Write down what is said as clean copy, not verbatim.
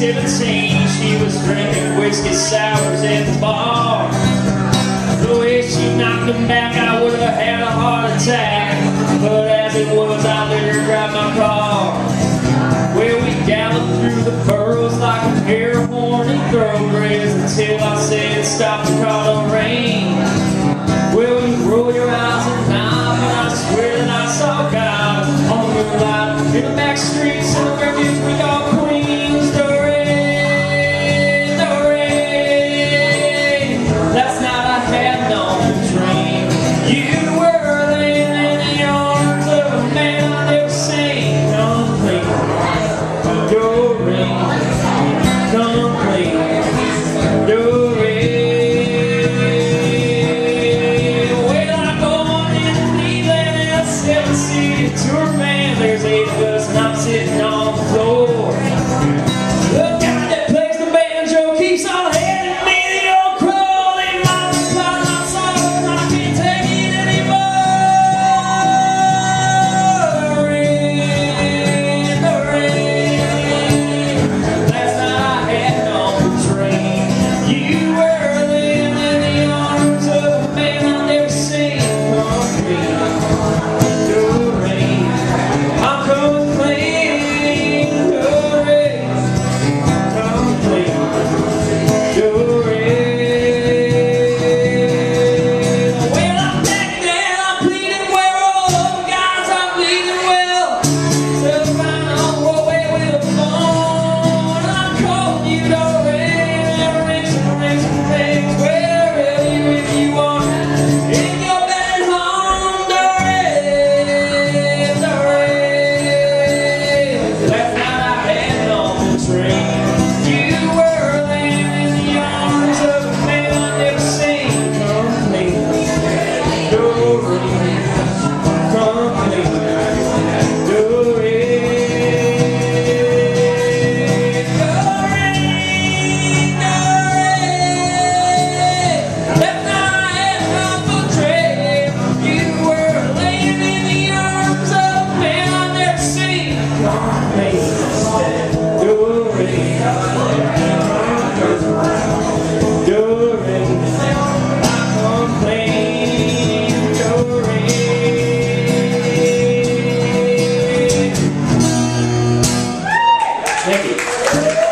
17, she was drinking whiskey sours at the bar. The way she knocked him back, I would have had a heart attack. But as it was, I let her drive my car. Well, we galloped through the furrows like a pair of horny thoroughbreds until I said, stop the car, don't rain. Well, you roll your eyes and nod, but I swear that I saw God on the moonlight in the back streets of the refuge we call Queens. The rain, the rain. Last night I had no dream. You were laying in the arms of a man I never seen. Complete, your rain, complete, your rain. Well, I go on in Cleveland and a 7-city tour van. There's 8 of us and I'm sitting on the floor. Look out, that plays the banjo, keeps on handing me the old crawling my sorrows. I can't take it anymore. The rain, the rain. Last night I had no dream. You were laying in the arms of a man I've never seen. Complete, the rain. I'm coming clean, the rain. Complete, the rain. Well, I'm begging and I'm pleading where all the guys are bleeding well. To find out what way with a phone. I'm calling you, the rain. And rings and rings and rings. Wherever you are, in your bed home, the rain, the rain. Last night I had no dream. You were laying in the arms of a man I've never seen. Complete, the rain, complete, the rain, the rain, the rain. Last night I had no dream. You were laying in the arms of a man I've never seen. Complete, the rain, the rain. I complain, the rain. Thank you.